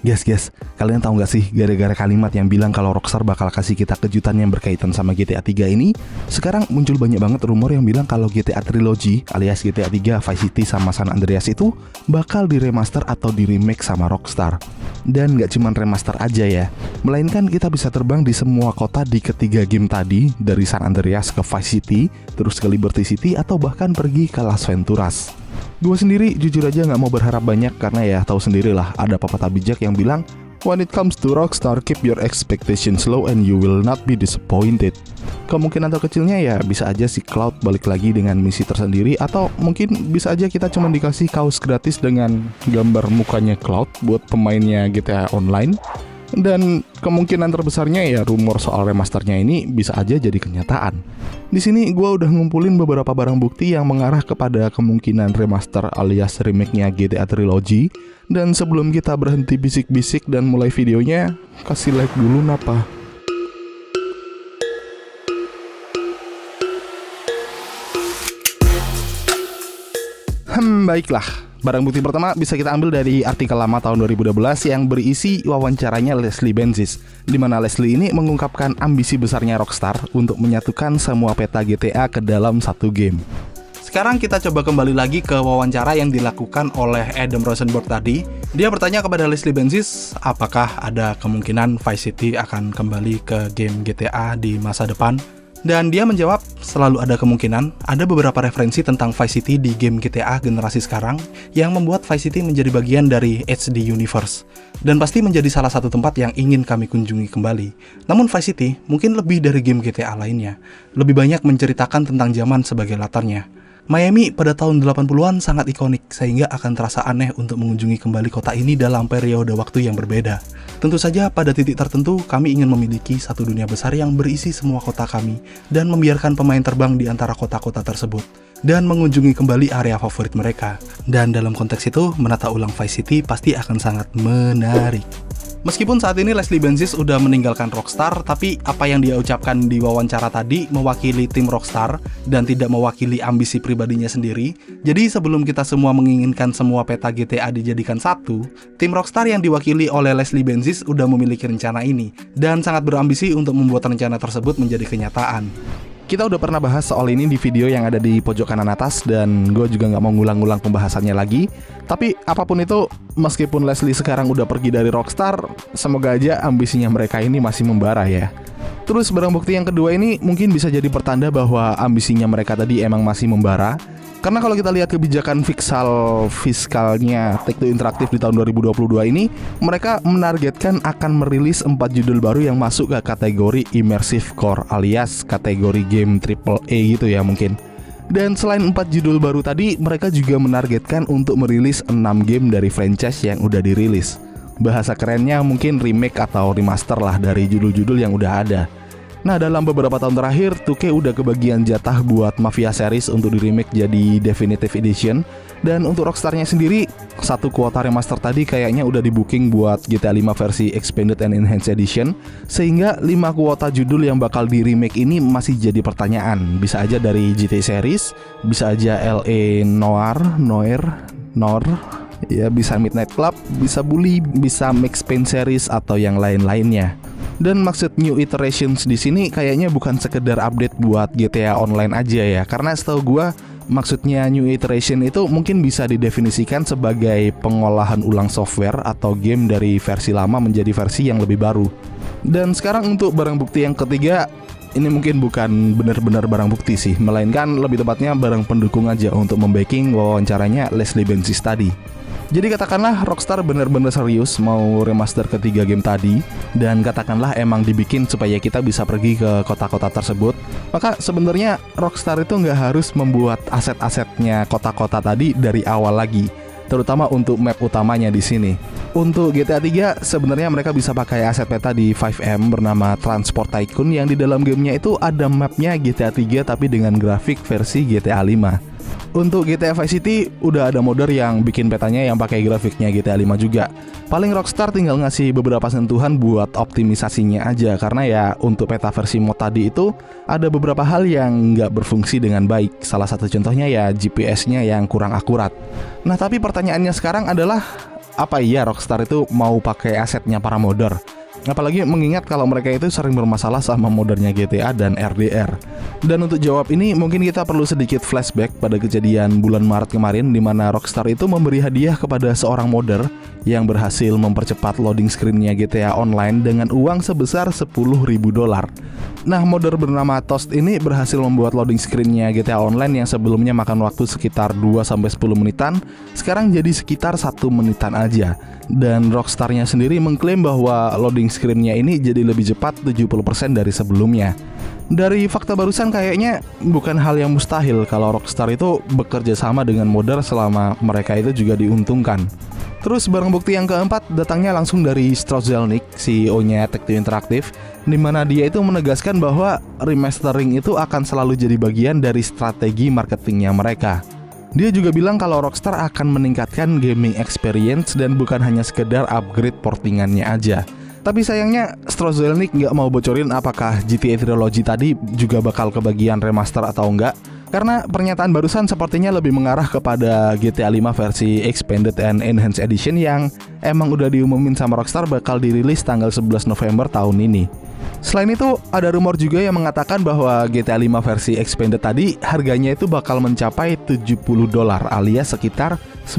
Guys, kalian tahu nggak sih gara-gara kalimat yang bilang kalau Rockstar bakal kasih kita kejutan yang berkaitan sama GTA 3 ini, sekarang muncul banyak banget rumor yang bilang kalau GTA Trilogy alias GTA 3, Vice City sama San Andreas itu bakal diremaster atau diremake sama Rockstar. Dan nggak cuman remaster aja ya, melainkan kita bisa terbang di semua kota di ketiga game tadi, dari San Andreas ke Vice City, terus ke Liberty City, atau bahkan pergi ke Las Venturas. Gue sendiri jujur aja nggak mau berharap banyak karena ya tahu sendirilah ada pepatah bijak yang bilang when it comes to Rockstar, keep your expectations low and you will not be disappointed. Kemungkinan terkecilnya ya bisa aja si Cloud balik lagi dengan misi tersendiri, atau mungkin bisa aja kita cuma dikasih kaos gratis dengan gambar mukanya Cloud buat pemainnya GTA Online. Dan kemungkinan terbesarnya ya rumor soal remasternya ini bisa aja jadi kenyataan. Di sini gue udah ngumpulin beberapa barang bukti yang mengarah kepada kemungkinan remaster alias remake-nya GTA Trilogy. Dan sebelum kita berhenti bisik-bisik dan mulai videonya, kasih like dulu napa. Baiklah. Barang bukti pertama bisa kita ambil dari artikel lama tahun 2012 yang berisi wawancaranya Leslie Benzies, di mana Leslie ini mengungkapkan ambisi besarnya Rockstar untuk menyatukan semua peta GTA ke dalam satu game. Sekarang kita coba kembali lagi ke wawancara yang dilakukan oleh Adam Rosenberg tadi. Dia bertanya kepada Leslie Benzies, apakah ada kemungkinan Vice City akan kembali ke game GTA di masa depan? Dan dia menjawab, selalu ada kemungkinan. Ada beberapa referensi tentang Vice City di game GTA generasi sekarang yang membuat Vice City menjadi bagian dari HD Universe, dan pasti menjadi salah satu tempat yang ingin kami kunjungi kembali. Namun Vice City mungkin lebih dari game GTA lainnya, lebih banyak menceritakan tentang zaman sebagai latarnya. Miami pada tahun 80-an sangat ikonik, sehingga akan terasa aneh untuk mengunjungi kembali kota ini dalam periode waktu yang berbeda. Tentu saja pada titik tertentu kami ingin memiliki satu dunia besar yang berisi semua kota kami, dan membiarkan pemain terbang di antara kota-kota tersebut, dan mengunjungi kembali area favorit mereka. Dan dalam konteks itu, menata ulang Vice City pasti akan sangat menarik. Meskipun saat ini Leslie Benzies udah meninggalkan Rockstar, tapi apa yang dia ucapkan di wawancara tadi mewakili tim Rockstar dan tidak mewakili ambisi pribadinya sendiri. Jadi sebelum kita semua menginginkan semua peta GTA dijadikan satu, tim Rockstar yang diwakili oleh Leslie Benzies udah memiliki rencana ini dan sangat berambisi untuk membuat rencana tersebut menjadi kenyataan. Kita udah pernah bahas soal ini di video yang ada di pojok kanan atas, dan gue juga gak mau ngulang-ngulang pembahasannya lagi. Tapi apapun itu, meskipun Leslie sekarang udah pergi dari Rockstar, semoga aja ambisinya mereka ini masih membara ya. Terus barang bukti yang kedua ini mungkin bisa jadi pertanda bahwa ambisinya mereka tadi emang masih membara. Karena kalau kita lihat kebijakan fiskalnya Take-Two Interactive di tahun 2022 ini, mereka menargetkan akan merilis 4 judul baru yang masuk ke kategori Immersive Core alias kategori game AAA gitu ya mungkin. Dan selain 4 judul baru tadi, mereka juga menargetkan untuk merilis 6 game dari franchise yang udah dirilis. Bahasa kerennya mungkin remake atau remaster lah dari judul-judul yang udah ada. Nah, dalam beberapa tahun terakhir, 2K udah kebagian jatah buat Mafia series untuk di remake jadi Definitive Edition. Dan untuk Rockstarnya sendiri, satu kuota remaster tadi kayaknya udah di booking buat GTA 5 versi Expanded and Enhanced Edition. Sehingga 5 kuota judul yang bakal di remake ini masih jadi pertanyaan. Bisa aja dari GTA series, bisa aja LA Noir, ya bisa Midnight Club, bisa Bully, bisa Max Payne series atau yang lain-lainnya. Dan maksud New Iterations di sini kayaknya bukan sekedar update buat GTA Online aja ya, karena setahu gua maksudnya New Iteration itu mungkin bisa didefinisikan sebagai pengolahan ulang software atau game dari versi lama menjadi versi yang lebih baru. Dan sekarang untuk barang bukti yang ketiga, ini mungkin bukan benar-benar barang bukti sih, melainkan lebih tepatnya barang pendukung aja untuk membacking wawancaranya Leslie Benzies tadi. Jadi katakanlah Rockstar benar-benar serius mau remaster ketiga game tadi, dan katakanlah emang dibikin supaya kita bisa pergi ke kota-kota tersebut, maka sebenarnya Rockstar itu nggak harus membuat aset-asetnya kota-kota tadi dari awal lagi, terutama untuk map utamanya di sini. Untuk GTA 3 sebenarnya mereka bisa pakai aset peta di 5M bernama Transport Tycoon yang di dalam gamenya itu ada mapnya GTA 3 tapi dengan grafik versi GTA 5. Untuk GTA Vice City udah ada modder yang bikin petanya yang pakai grafiknya GTA 5 juga. Paling Rockstar tinggal ngasih beberapa sentuhan buat optimisasinya aja, karena ya untuk peta versi mod tadi itu ada beberapa hal yang nggak berfungsi dengan baik. Salah satu contohnya ya GPS-nya yang kurang akurat. Nah tapi pertanyaannya sekarang adalah apa iya Rockstar itu mau pakai asetnya para modder? Apalagi mengingat kalau mereka itu sering bermasalah sama moddernya GTA dan RDR. Dan untuk jawab ini mungkin kita perlu sedikit flashback pada kejadian bulan Maret kemarin, di mana Rockstar itu memberi hadiah kepada seorang modder yang berhasil mempercepat loading screen-nya GTA Online dengan uang sebesar $10.000. Nah, modder bernama Toast ini berhasil membuat loading screen-nya GTA Online yang sebelumnya makan waktu sekitar 2-10 menitan, sekarang jadi sekitar 1 menitan aja. Dan Rockstar-nya sendiri mengklaim bahwa loading screen-nya ini jadi lebih cepat 70% dari sebelumnya. Dari fakta barusan kayaknya bukan hal yang mustahil kalau Rockstar itu bekerja sama dengan modder selama mereka itu juga diuntungkan. Terus barang bukti yang keempat datangnya langsung dari Strauss Zelnick, CEO-nya Take-Two Interactive, di mana dia itu menegaskan bahwa remastering itu akan selalu jadi bagian dari strategi marketingnya mereka. Dia juga bilang kalau Rockstar akan meningkatkan gaming experience dan bukan hanya sekedar upgrade portingannya aja. Tapi sayangnya Strauss Zelnick nggak mau bocorin apakah GTA Trilogy tadi juga bakal kebagian remaster atau enggak, karena pernyataan barusan sepertinya lebih mengarah kepada GTA 5 versi Expanded and Enhanced Edition yang emang udah diumumin sama Rockstar bakal dirilis tanggal 11 November tahun ini. Selain itu, ada rumor juga yang mengatakan bahwa GTA 5 versi Expanded tadi harganya itu bakal mencapai $70 alias sekitar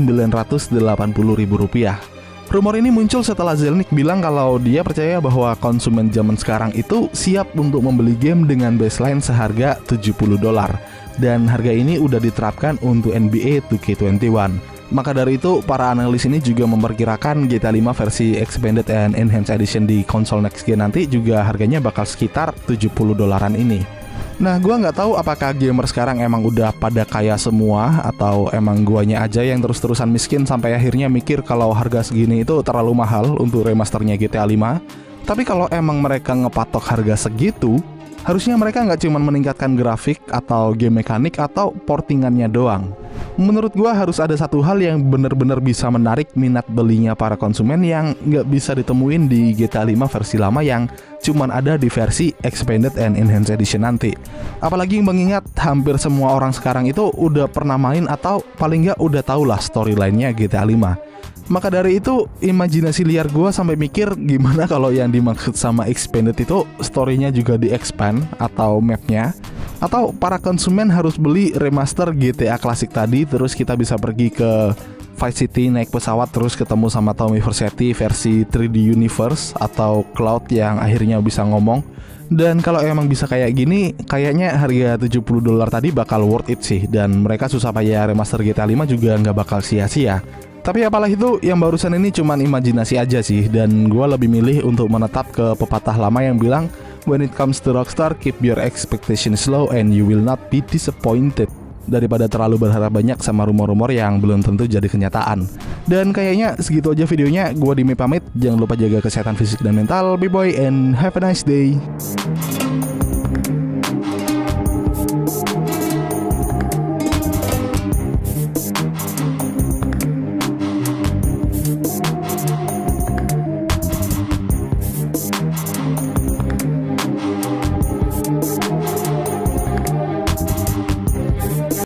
Rp980.000. Rumor ini muncul setelah Zelnick bilang kalau dia percaya bahwa konsumen zaman sekarang itu siap untuk membeli game dengan baseline seharga $70. Dan harga ini udah diterapkan untuk NBA 2K21. Maka dari itu, para analis ini juga memperkirakan GTA 5 versi Expanded and Enhanced Edition di konsol next gen nanti juga harganya bakal sekitar $70 ini. Nah, gua nggak tahu apakah gamer sekarang emang udah pada kaya semua atau emang guanya aja yang terus-terusan miskin sampai akhirnya mikir kalau harga segini itu terlalu mahal untuk remasternya GTA 5. Tapi kalau emang mereka ngepatok harga segitu, harusnya mereka nggak cuma meningkatkan grafik atau game mekanik atau portingannya doang. Menurut gua harus ada satu hal yang benar-benar bisa menarik minat belinya para konsumen yang nggak bisa ditemuin di GTA 5 versi lama yang cuman ada di versi Expanded and Enhanced Edition nanti. Apalagi mengingat hampir semua orang sekarang itu udah pernah main atau paling nggak udah tau lah storyline-nya GTA 5. Maka dari itu, imajinasi liar gue sampai mikir gimana kalau yang dimaksud sama Expanded itu story-nya juga di-expand atau map-nya, atau para konsumen harus beli remaster GTA klasik tadi, terus kita bisa pergi ke Vice City naik pesawat terus ketemu sama Tommy Vercetti versi 3D Universe atau Cloud yang akhirnya bisa ngomong. Dan kalau emang bisa kayak gini, kayaknya harga $70 tadi bakal worth it sih, dan mereka susah payah remaster GTA 5 juga nggak bakal sia-sia. Tapi apalah itu, yang barusan ini cuman imajinasi aja sih, dan gue lebih milih untuk menetap ke pepatah lama yang bilang, when it comes to Rockstar, keep your expectations low and you will not be disappointed, daripada terlalu berharap banyak sama rumor-rumor yang belum tentu jadi kenyataan. Dan kayaknya segitu aja videonya. Gue Dimi pamit, jangan lupa jaga kesehatan fisik dan mental, B-boy, and have a nice day.